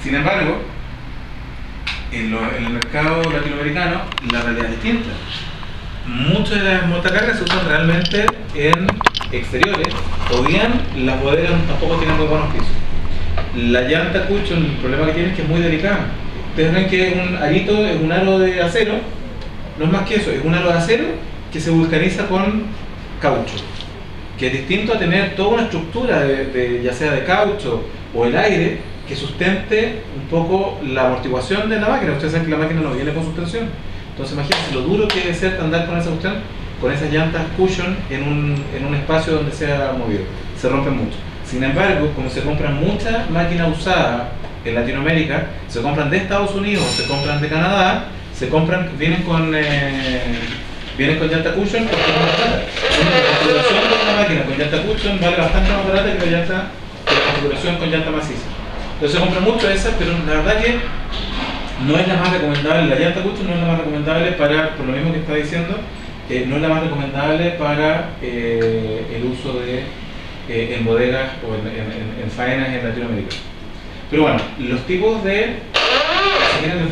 Sin embargo, en el mercado latinoamericano la realidad es distinta. Muchas de las montacargas se usan realmente en exteriores, o bien las bodegas tampoco tienen muy buenos pisos. La llanta cushion, el problema que tiene es que es muy delicada. Ustedes ven que un arito es un aro de acero, no es más que eso, es un aro de acero que se vulcaniza con caucho, que es distinto a tener toda una estructura ya sea de caucho o el aire que sustente un poco la amortiguación de la máquina. Ustedes saben que la máquina no viene con suspensión. Entonces imagínense lo duro que debe ser andar con esa cuestión, con esas llantas cushion en un espacio donde sea movido. Se rompen mucho. Sin embargo, como se compran muchas máquinas usadas en Latinoamérica, se compran de Estados Unidos, se compran de Canadá, vienen con llanta cushion porque es más barata. La configuración de una máquina con llanta cushion vale bastante más barata que la configuración con llanta maciza. Entonces se compra mucho esa, pero la verdad que no es la más recomendable. La llanta cushion no es la más recomendable para, por lo mismo que está diciendo, no es la más recomendable para el uso en bodegas o en faenas en Latinoamérica. Pero bueno, los tipos de... Si quieren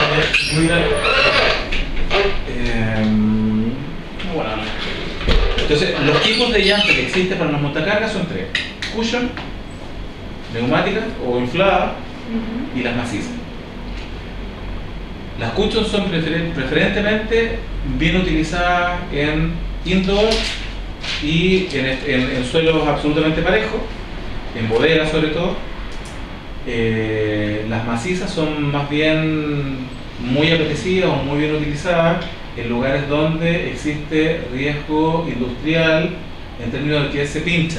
entonces, los tipos de llanta que existen para las montacargas son tres: cushion, neumáticas o infladas, y las macizas. Las cushion son preferentemente bien utilizadas en indoor y en suelos absolutamente parejos, en bodegas sobre todo. Las macizas son más bien muy apetecidas o muy bien utilizadas en lugares donde existe riesgo industrial en términos de que se pinchan.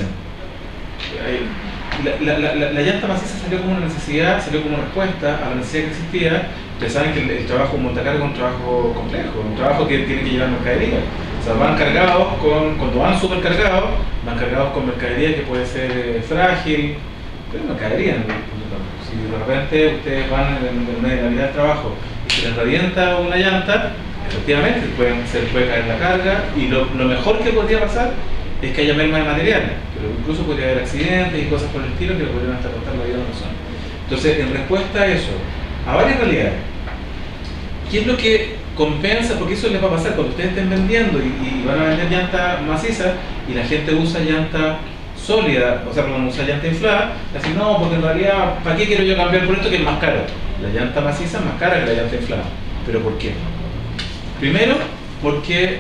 La llanta maciza salió como una necesidad, salió como respuesta a la necesidad que existía. Ustedes saben que el trabajo en montacarga es un trabajo complejo, un trabajo que tiene que llevar mercadería. O sea, van cargados cuando van supercargados, van cargados con mercadería que puede ser frágil, pero mercadería. Si de repente ustedes van en medio de la vida del trabajo y se les revienta una llanta, efectivamente se les puede caer la carga, y lo mejor que podría pasar es que haya merma de material, pero incluso podría haber accidentes y cosas por el estilo que le podrían hasta costar la vida a una persona. Entonces, en respuesta a eso, a varias realidades, ¿qué es lo que compensa? Porque eso les va a pasar cuando ustedes estén vendiendo y van a vender llanta maciza y la gente usa llanta sólida, o sea, cuando usa llanta inflada, así no, porque en realidad, ¿para qué quiero yo cambiar por esto que es más caro? La llanta maciza es más cara que la llanta inflada. ¿Pero por qué? Primero, porque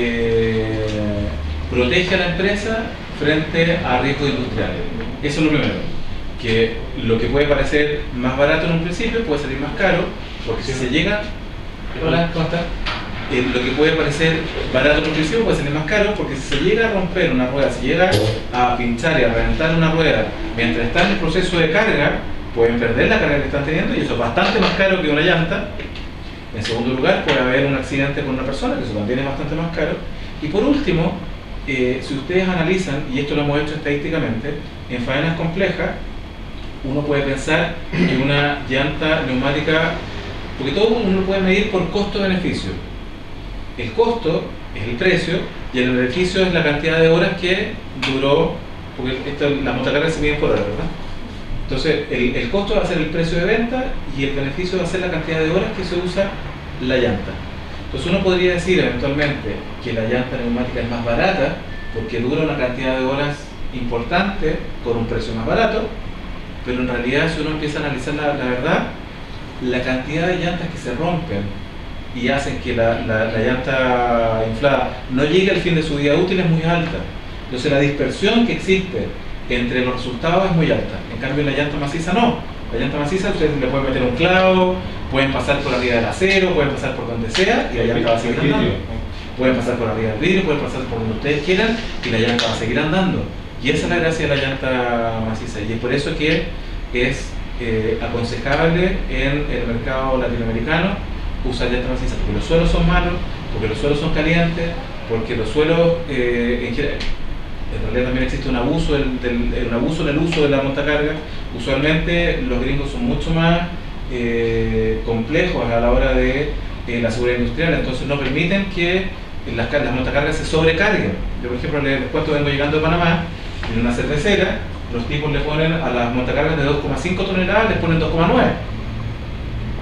protege a la empresa frente a riesgos industriales. Eso es lo primero. Que lo que puede parecer más barato en un principio puede salir más caro, porque si se llega... Hola, ¿cómo estás? Lo que puede parecer barato en un principio puede salir más caro, porque si se llega a romper una rueda, si llega a pinchar y a reventar una rueda mientras está en el proceso de carga, pueden perder la carga que están teniendo, y eso es bastante más caro que una llanta. En segundo lugar, puede haber un accidente con una persona, que eso también es bastante más caro. Y por último, si ustedes analizan, y esto lo hemos hecho estadísticamente, en faenas complejas, uno puede pensar que una llanta neumática, porque todo uno lo puede medir por costo-beneficio. El costo es el precio y el beneficio es la cantidad de horas que duró, porque las montacargas se miden por hora, ¿verdad? Entonces, el costo va a ser el precio de venta y el beneficio va a ser la cantidad de horas que se usa la llanta. Entonces uno podría decir eventualmente que la llanta neumática es más barata porque dura una cantidad de horas importante por un precio más barato, pero en realidad si uno empieza a analizar la verdad, la cantidad de llantas que se rompen y hacen que la llanta inflada no llegue al fin de su vida útil es muy alta. Entonces la dispersión que existe entre los resultados es muy alta. En cambio la llanta maciza no. La llanta maciza ustedes le pueden meter un clavo, pueden pasar por arriba del acero, pueden pasar por donde sea y la llanta va a seguir andando. Pueden pasar por arriba del vidrio, pueden pasar por donde ustedes quieran y la llanta va a seguir andando. Y esa es la gracia de la llanta maciza, y es por eso que es aconsejable en el mercado latinoamericano usar llanta maciza, porque los suelos son malos, porque los suelos son calientes, porque los suelos en realidad también existe un abuso en el uso de la montacarga. Usualmente los gringos son mucho más complejos a la hora de la seguridad industrial, entonces no permiten que las montacargas se sobrecarguen. Yo por ejemplo les cuento, vengo llegando de Panamá, en una cervecera, los tipos le ponen a las montacargas de 2,5 toneladas, les ponen 2,9.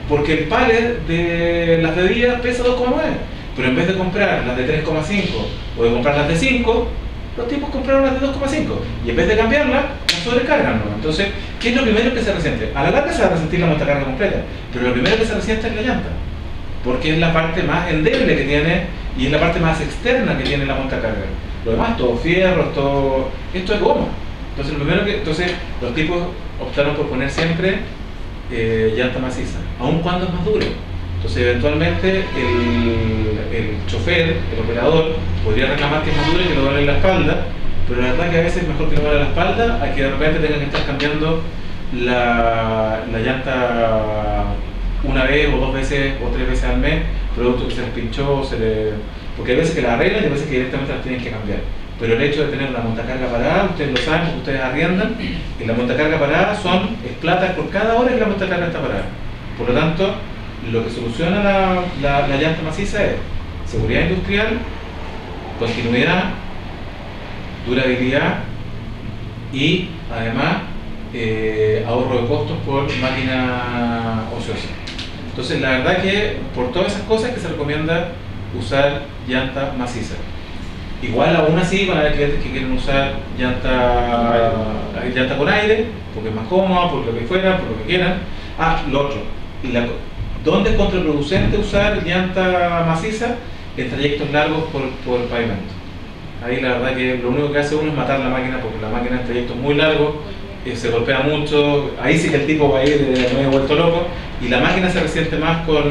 porque el pallet de las bebidas pesa 2,9, pero en vez de comprar las de 3,5 o de comprar las de 5, los tipos compraron las de 2,5 y en vez de cambiarlas, las sobrecargan, ¿no? Entonces, ¿qué es lo primero que se resiente? A la larga se va a resentir la montacarga completa, pero lo primero que se resiente es la llanta, porque es la parte más endeble que tiene y es la parte más externa que tiene la montacarga. Lo demás, todo fierro, todo... esto es goma. Entonces, los tipos optaron por poner siempre llanta maciza, aun cuando es más duro. Entonces, eventualmente, el chofer, el operador, podría reclamar que es más duro y que le duele en la espalda, pero la verdad que a veces es mejor que le duele la espalda a que de repente tengan que estar cambiando la llanta una vez o 2 veces o 3 veces al mes, producto que se les pinchó, porque hay veces que la arreglan y hay veces que directamente las tienen que cambiar. Pero el hecho de tener la montacarga parada, ustedes lo saben porque ustedes arriendan, y la montacarga parada es plata por cada hora que la montacarga está parada. Por lo tanto, lo que soluciona la llanta maciza es seguridad industrial, continuidad, durabilidad y además ahorro de costos por máquina ociosa. Entonces la verdad que por todas esas cosas que se recomienda usar llanta maciza. Igual aún así van a haber clientes que quieren usar llanta con aire, porque es más cómoda, por lo que fuera, por lo que quieran. Lo otro, ¿dónde es contraproducente usar llanta maciza? En trayectos largos por el pavimento. Ahí la verdad que lo único que hace uno es matar la máquina, porque la máquina en trayectos muy largos se golpea mucho, ahí sí que el tipo va a ir medio vuelto loco, y la máquina se resiente más con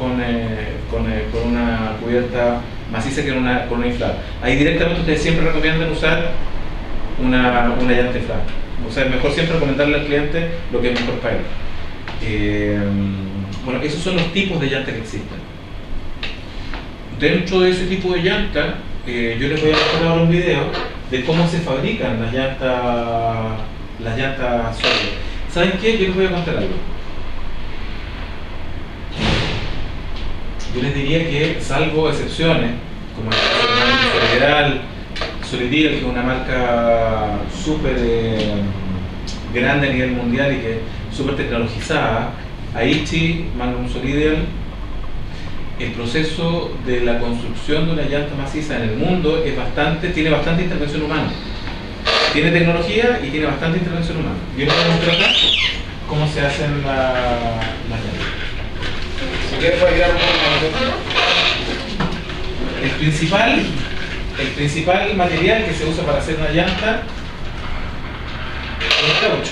una cubierta maciza que con una inflada. Ahí directamente ustedes siempre recomiendan usar una llanta inflada. O sea, es mejor siempre recomendarle al cliente lo que es mejor para él. Bueno, esos son los tipos de llantas que existen. Dentro de ese tipo de llanta, yo les voy a mostrar ahora un video de cómo se fabrican las llantas sólidas. ¿Saben qué? Yo les voy a contar algo. Yo les diría que, salvo excepciones, como el caso de Magnum Federal, Solidial, que es una marca súper grande a nivel mundial y que es súper tecnologizada, Aichi, Magnum Solidial, el proceso de la construcción de una llanta maciza en el mundo tiene bastante intervención humana. Tiene tecnología y tiene bastante intervención humana. Yo les voy a mostrar acá cómo se hacen las llantas. Si quieres puedes girar un poco. El principal material que se usa para hacer una llanta es el caucho.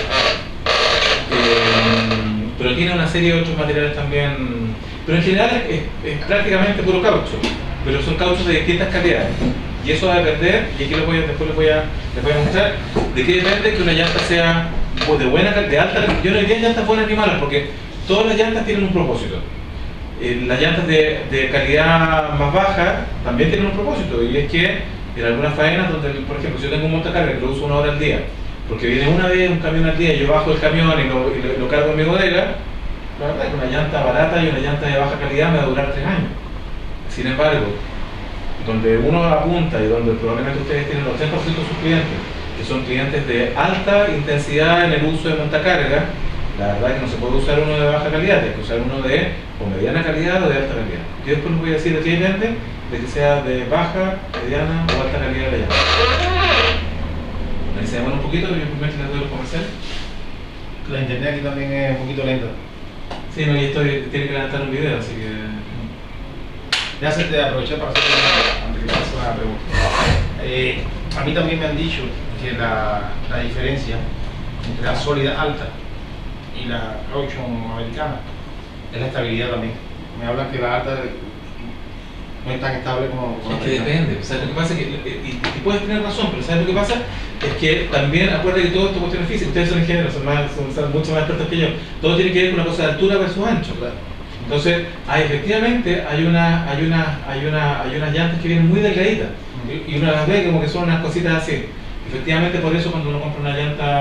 Pero tiene una serie de otros materiales también. Pero en general es prácticamente puro caucho. Pero son cauchos de distintas calidades. Y eso va a depender, y aquí después les voy a mostrar, de qué depende que una llanta sea de buena calidad, de alta. Yo no diría llantas buenas ni malas, porque todas las llantas tienen un propósito. Las llantas de calidad más baja también tienen un propósito, y es que en algunas faenas donde, por ejemplo, si yo tengo un montacarga que lo uso 1 hora al día, porque viene una vez un camión al día y yo bajo el camión y lo cargo en mi bodega, la verdad es que una llanta barata y una llanta de baja calidad me va a durar 3 años. Sin embargo, donde uno apunta y donde probablemente ustedes tienen el 80% de sus clientes, que son clientes de alta intensidad en el uso de montacarga, la verdad es que no se puede usar uno de baja calidad, hay que usar uno de o mediana calidad o de alta calidad. Yo después les voy a decir de qué depende, de que sea de baja, mediana o alta calidad de la llanta. Ahí se demora un poquito, pero yo primero les doy los comerciales. La internet aquí también es un poquito lenta. Sí, no, y tiene que levantar un video, así que... Ya se te aproveché para hacer antes que pase una pregunta. A mí también me han dicho que la diferencia entre la sólida alta y la caution americana es la estabilidad también. Me hablan que la alta no es tan estable como la americana. Es que depende, ¿sabes lo que pasa? Y puedes tener razón, pero ¿sabes lo que pasa? Es que también, acuérdate que todo esto es cuestiones físicas, ustedes son ingenieros, son mucho más expertos que yo, todo tiene que ver con una cosa de altura versus ancho. Claro. Entonces, efectivamente hay unas llantas que vienen muy delgaditas y uno las ve como que son unas cositas así. Efectivamente, por eso cuando uno compra una llanta